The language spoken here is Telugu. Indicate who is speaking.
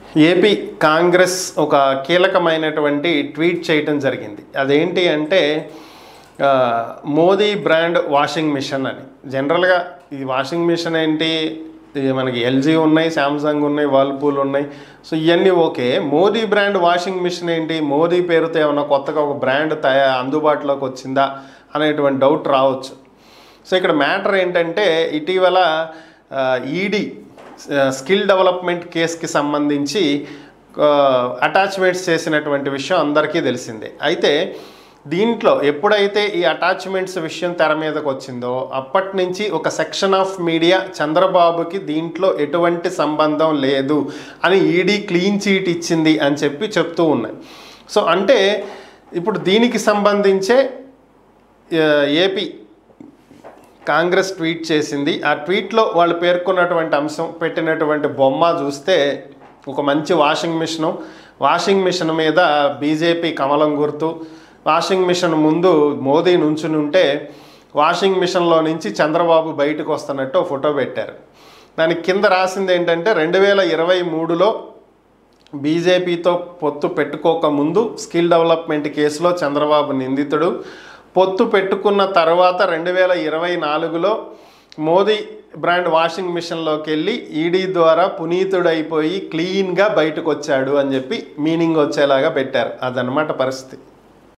Speaker 1: ఏపీ కాంగ్రెస్ ఒక కీలకమైనటువంటి ట్వీట్ చేయటం జరిగింది. అదేంటి అంటే మోదీ బ్రాండ్ వాషింగ్ మిషన్ అని. జనరల్గా ఈ వాషింగ్ మిషన్ ఏంటి, మనకి ఎల్జీ ఉన్నాయి, శాంసంగ్ ఉన్నాయి, వర్ల్పూల్ ఉన్నాయి. సో ఇవన్నీ okay. Modi brand washing machine ఏంటి, మోదీ పేరుతో ఏమన్నా కొత్తగా ఒక బ్రాండ్ అందుబాటులోకి వచ్చిందా అనేటువంటి డౌట్ రావచ్చు. సో ఇక్కడ మ్యాటర్ ఏంటంటే ఇటీవల ఈడీ స్కిల్ డెవలప్మెంట్ కేసుకి సంబంధించి అటాచ్మెంట్స్ చేసినటువంటి విషయం అందరికీ తెలిసిందే. అయితే దీంట్లో ఎప్పుడైతే ఈ అటాచ్మెంట్స్ విషయం తెర మీదకి వచ్చిందో అప్పటి నుంచి ఒక సెక్షన్ ఆఫ్ మీడియా చంద్రబాబుకి దీంట్లో ఎటువంటి సంబంధం లేదు అని ఈడీ క్లీన్ చీట్ ఇచ్చింది అని చెప్తూ ఉన్నాయి. సో అంటే ఇప్పుడు దీనికి సంబంధించే ఏపీ కాంగ్రెస్ ట్వీట్ చేసింది. ఆ ట్వీట్లో వాళ్ళు పేర్కొన్నటువంటి అంశం, పెట్టినటువంటి బొమ్మ చూస్తే ఒక మంచి వాషింగ్ మిషన్ మీద బీజేపీ కమలం గుర్తు, వాషింగ్ మిషన్ ముందు మోదీ నుంచుని ఉంటే వాషింగ్ మిషన్లో నుంచి చంద్రబాబు బయటకు వస్తున్నట్టు ఫోటో పెట్టారు. దానికి కింద రాసింది ఏంటంటే 2023లో బీజేపీతో పొత్తు పెట్టుకోకముందు స్కిల్ డెవలప్మెంట్ కేసులో చంద్రబాబు నిందితుడు, పొత్తు పెట్టుకున్న తర్వాత 2024లో మోదీ బ్రాండ్ వాషింగ్ మిషన్లోకి వెళ్ళి ఈడీ ద్వారా పునీతుడైపోయి క్లీన్గా బయటకు వచ్చాడు అని చెప్పి మీనింగ్ వచ్చేలాగా పెట్టారు. అదనమాట పరిస్థితి.